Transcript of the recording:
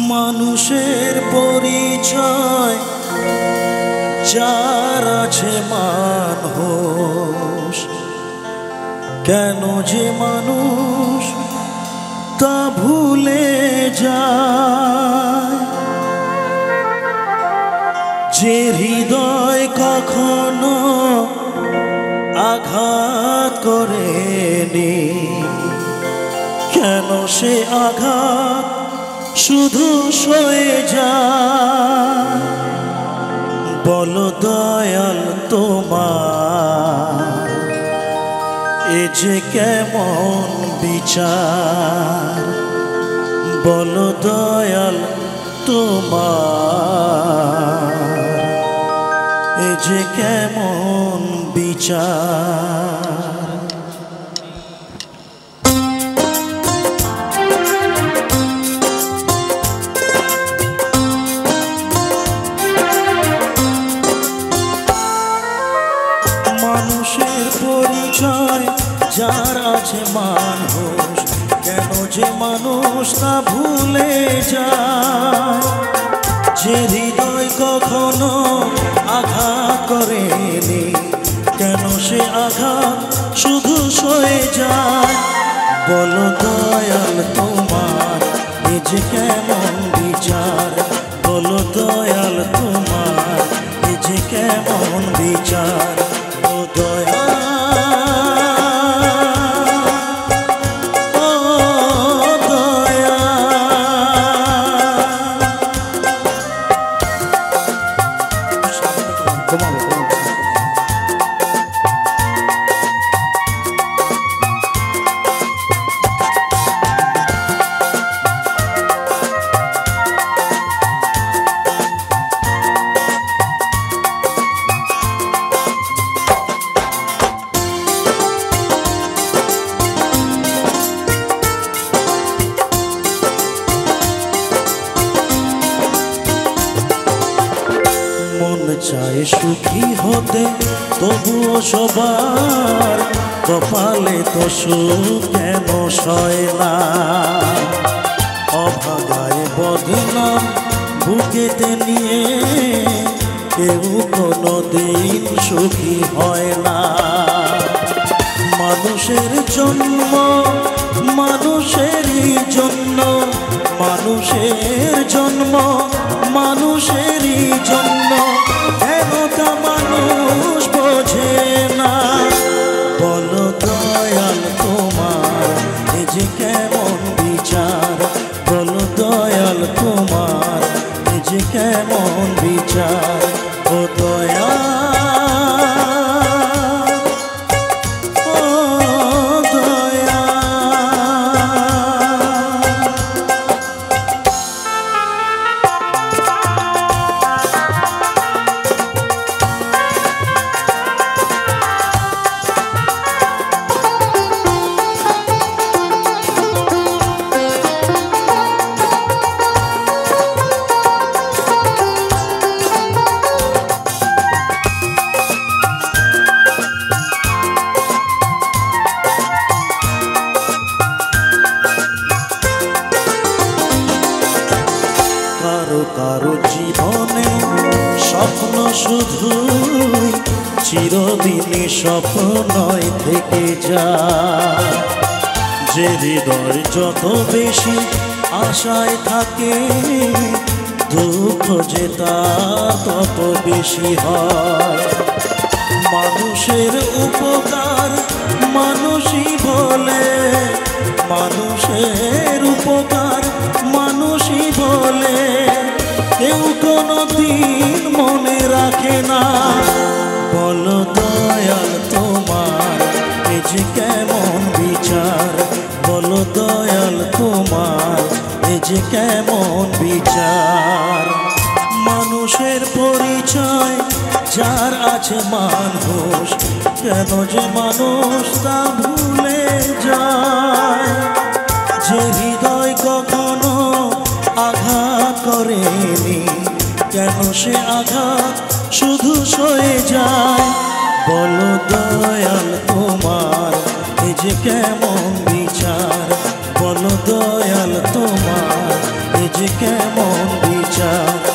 মানুষের পরিচয় যার আছে মানুষ, কেন যে মানুষ তা ভুলে যায়। যে হৃদয় কখনো আঘাত করেনি, কেন সে আঘাত শুধু সয়ে যায়। বলো দয়াল তোমার এ যে কেমন বিচার, বলো দয়াল তোমার এ যে কেমন বিচার। মানুষের পরিচয় যার আছে মানুষ, কেন যে মানুষ তা ভুলে যায়। যে হৃদয় কখনো আঘাত করেনি, কেন সে আঘাত শুধু সয়ে যায়। বলো দয়াল তোমার এ যে কেমন বিচার, বলো দয়াল তোমার এ যে কেমন বিচার। ও দয়াল চায় সুখী হতে, তবুও সবার কপালে তো সুখ কেন সয় না। অভাগায় বদনাম বুকেতে নিয়ে কেউ কোনো দিন সুখী হয় না। মানুষের জন্ম মানুষেরই জন্য, মানুষের জন্ম মানুষেরই জন্য, কেন তা মানুষ বোঝে না। বলো দয়াল তোমার এ যে কেমন বিচার, বলো দয়াল তোমার এ যে কেমন বিচার। ও দয়াল কারো জীবনে স্বপ্ন শুধুই চিরদিনই স্বপ্নই থেকে যায়। যে হৃদয় যত বেশি আশায় থাকে, দুঃখ যে তার তত বেশি হয়। মানুষের উপকার মানুষই বলে, মানুষের উপকার মানুষই বলে, কেউ কোনো দিন মনে রাখে না। বলো দয়াল তোমার এ যে কেমন বিচার, বলো দয়াল তোমার এ যে কেমন বিচার। মানুষের পরিচয় যার আছে মানুষ, কেন যে মানুষ তা ভুলে যায়। যে হৃদয় কখনো আঘাত করেনি, কেন সে আঘাত শুধু সয়ে যায়। বলো দয়াল তোমার এ যে কেমন বিচার, বলো দয়াল তোমার আজ কেমন বিচার।